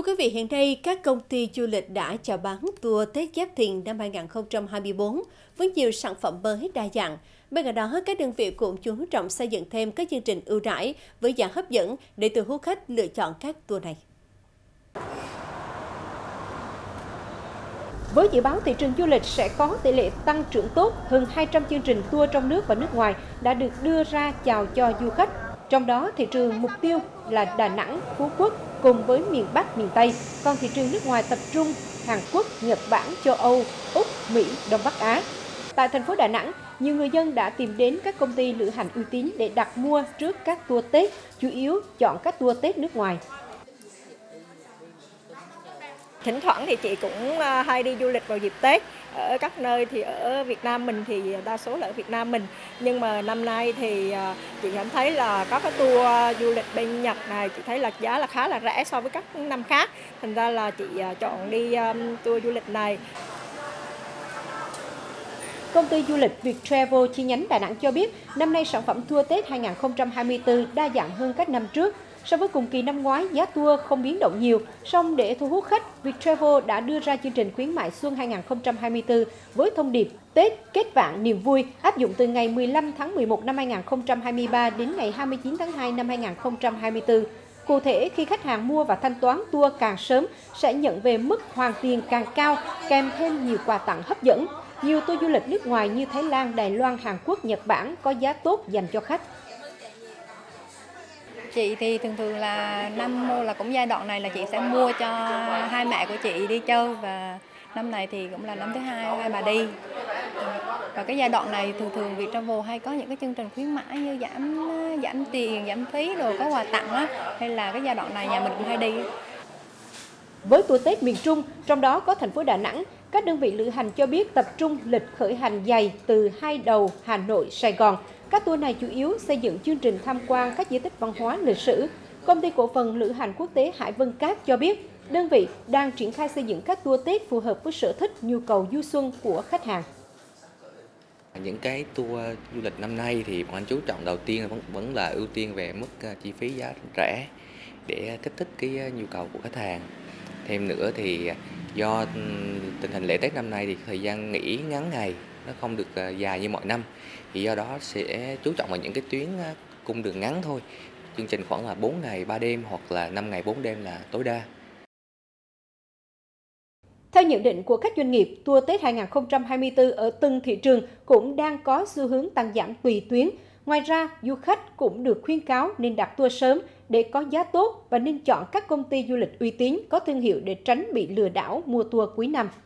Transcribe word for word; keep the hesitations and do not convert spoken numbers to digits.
quý vị, hiện nay các công ty du lịch đã chào bán tour Tết Giáp Thìn năm hai nghìn không trăm hai mươi tư với nhiều sản phẩm mới đa dạng. Bên cạnh đó, các đơn vị cũng chú trọng xây dựng thêm các chương trình ưu đãi với giá hấp dẫn để thu hút khách lựa chọn các tour này. Với dự báo thị trường du lịch sẽ có tỷ lệ tăng trưởng tốt, hơn hai trăm chương trình tour trong nước và nước ngoài đã được đưa ra chào cho du khách. Trong đó, thị trường mục tiêu là Đà Nẵng, Phú Quốc cùng với miền Bắc, miền Tây. Còn thị trường nước ngoài tập trung Hàn Quốc, Nhật Bản, châu Âu, Úc, Mỹ, Đông Bắc Á. Tại thành phố Đà Nẵng, nhiều người dân đã tìm đến các công ty lữ hành uy tín để đặt mua trước các tour Tết, chủ yếu chọn các tour Tết nước ngoài. Thỉnh thoảng thì chị cũng hay đi du lịch vào dịp Tết ở các nơi, thì ở Việt Nam mình thì đa số là ở Việt Nam mình, nhưng mà năm nay thì chị cảm thấy là có cái tour du lịch bên Nhật này chị thấy là giá là khá là rẻ so với các năm khác, thành ra là chị chọn đi tour du lịch này. Công ty du lịch Viettravel chi nhánh Đà Nẵng cho biết năm nay sản phẩm tour Tết hai nghìn không trăm hai mươi tư đa dạng hơn các năm trước. So với cùng kỳ năm ngoái, giá tour không biến động nhiều, song để thu hút khách, Viettravel đã đưa ra chương trình khuyến mại xuân hai nghìn không trăm hai mươi tư với thông điệp Tết kết vạn niềm vui, áp dụng từ ngày mười lăm tháng mười một năm hai nghìn không trăm hai mươi ba đến ngày hai mươi chín tháng hai năm hai nghìn không trăm hai mươi tư. Cụ thể, khi khách hàng mua và thanh toán tour càng sớm, sẽ nhận về mức hoàn tiền càng cao, kèm thêm nhiều quà tặng hấp dẫn. Nhiều tour du lịch nước ngoài như Thái Lan, Đài Loan, Hàn Quốc, Nhật Bản có giá tốt dành cho khách. Chị thì thường thường là năm mua là cũng giai đoạn này là chị sẽ mua cho hai mẹ của chị đi chơi, và năm này thì cũng là năm thứ hai hai bà đi. Và cái giai đoạn này thường thường Viettravel hay có những cái chương trình khuyến mãi như giảm giảm tiền, giảm phí rồi có quà tặng á, hay là cái giai đoạn này nhà mình cũng hay đi. Với tour Tết miền Trung, trong đó có thành phố Đà Nẵng, các đơn vị lữ hành cho biết tập trung lịch khởi hành dày từ hai đầu Hà Nội, Sài Gòn. Các tour này chủ yếu xây dựng chương trình tham quan các di tích văn hóa lịch sử. Công ty cổ phần lữ hành quốc tế Hải Vân Cát cho biết, đơn vị đang triển khai xây dựng các tour Tết phù hợp với sở thích, nhu cầu du xuân của khách hàng. Những cái tour du lịch năm nay thì bọn anh chú trọng đầu tiên vẫn, vẫn là ưu tiên về mức chi phí giá rẻ để kích thích cái nhu cầu của khách hàng. Thêm nữa thì do tình hình lễ Tết năm nay thì thời gian nghỉ ngắn ngày, nó không được dài như mọi năm, thì do đó sẽ chú trọng vào những cái tuyến cung đường ngắn thôi. Chương trình khoảng là bốn ngày ba đêm hoặc là năm ngày bốn đêm là tối đa. Theo nhận định của các doanh nghiệp, tour Tết hai nghìn không trăm hai mươi tư ở từng thị trường cũng đang có xu hướng tăng giảm tùy tuyến. Ngoài ra, du khách cũng được khuyến cáo nên đặt tour sớm để có giá tốt và nên chọn các công ty du lịch uy tín có thương hiệu để tránh bị lừa đảo mua tour cuối năm.